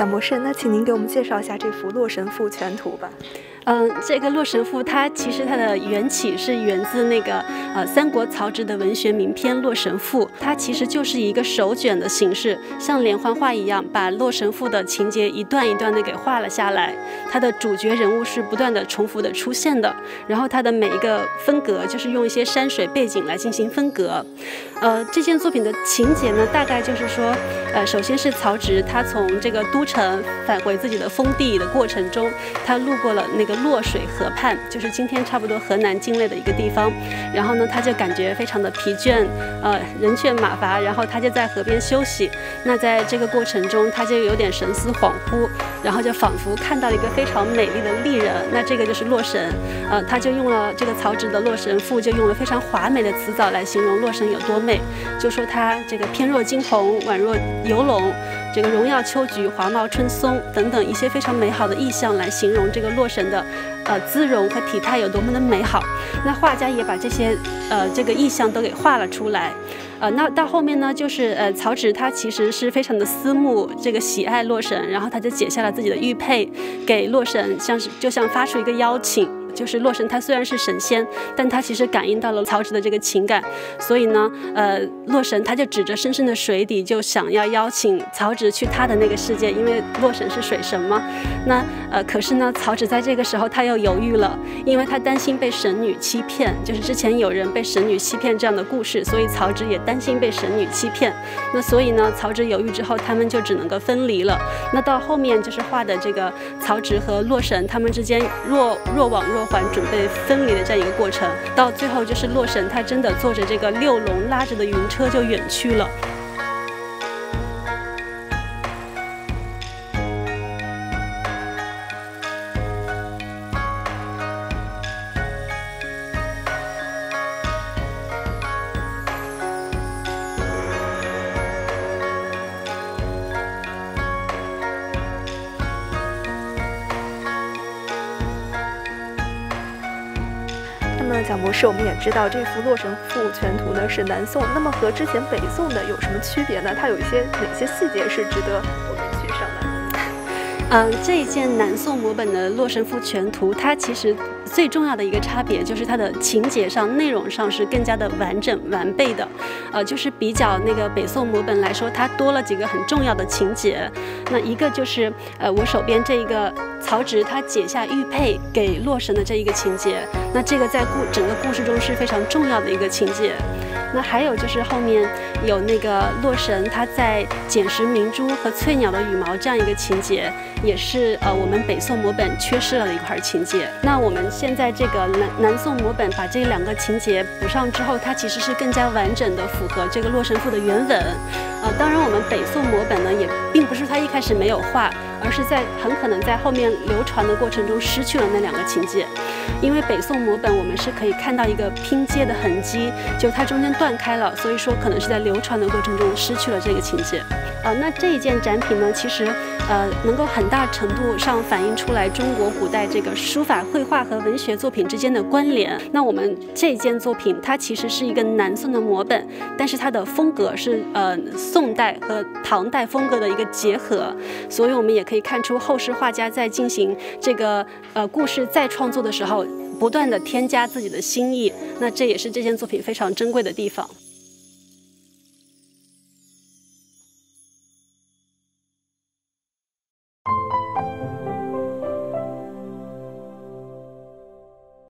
蒋博士，那请您给我们介绍一下这幅《洛神赋全图》吧。 这个《洛神赋》它其实它的缘起是源自那个三国曹植的文学名篇《洛神赋》，它其实就是以一个手卷的形式，像连环画一样，把《洛神赋》的情节一段一段的给画了下来。它的主角人物是不断的重复的出现的，然后它的每一个分隔就是用一些山水背景来进行分隔。这件作品的情节呢，大概就是说，首先是曹植他从这个都城返回自己的封地的过程中，他路过了那个洛水河畔，就是今天差不多河南境内的一个地方。然后呢，他就感觉非常的疲倦，人倦马乏，然后他就在河边休息。那在这个过程中，他就有点神思恍惚，然后就仿佛看到了一个非常美丽的丽人，那这个就是洛神。他就用了这个曹植的《洛神赋》，就用了非常华美的词藻来形容洛神有多美，就说他这个翩若惊鸿，宛若游龙，这个荣耀秋菊，华茂春松等等一些非常美好的意象来形容这个洛神的姿容和体态有多么的美好。那画家也把这些这个意象都给画了出来。那到后面呢，就是曹植他其实是非常的思慕这个喜爱洛神，然后他就解下了自己的玉佩给洛神，就像发出一个邀请。就是洛神他虽然是神仙，但他其实感应到了曹植的这个情感，所以呢，洛神他就指着深深的水底，就想要邀请曹植去他的那个世界，因为洛神是水神嘛。那可是呢，曹植在这个时候他又犹豫了，因为他担心被神女欺骗，就是之前有人被神女欺骗这样的故事，所以曹植也担心被神女欺骗。那所以呢，曹植犹豫之后，他们就只能够分离了。那到后面就是画的这个曹植和洛神他们之间若往若还准备分离的这样一个过程，到最后就是洛神他真的坐着这个六龙拉着的云车就远去了。 那么蒋博士，我们也知道这幅《洛神赋全图》呢是南宋，那么和之前北宋的有什么区别呢？它有哪些细节是值得我们去赏玩的？ 这一件南宋摹本的《洛神赋全图》，它其实最重要的一个差别就是它的情节上、内容上是更加的完整完备的，就是比较那个北宋摹本来说，它多了几个很重要的情节。那一个就是我手边这一个曹植他解下玉佩给洛神的这一个情节，那这个在整个故事中是非常重要的一个情节。那还有就是后面有那个洛神他在捡拾明珠和翠鸟的羽毛这样一个情节，也是我们北宋摹本缺失了的一块情节。那我们现在这个南宋摹本把这两个情节补上之后，它其实是更加完整的符合这个《洛神赋》的原文。当然我们北宋摹本呢，也并不是它一开始没有画，而是很可能在后面流传的过程中失去了那两个情节。因为北宋摹本我们是可以看到一个拼接的痕迹，就它中间断开了，所以说可能是在流传的过程中失去了这个情节。那这一件展品呢，其实能够很大程度上反映出来中国古代这个书法绘画和文学作品之间的关联。那我们这件作品它其实是一个南宋的摹本，但是它的风格是宋代和唐代风格的一个结合，所以我们也可以看出后世画家在进行这个故事再创作的时候，不断的添加自己的心意。那这也是这件作品非常珍贵的地方。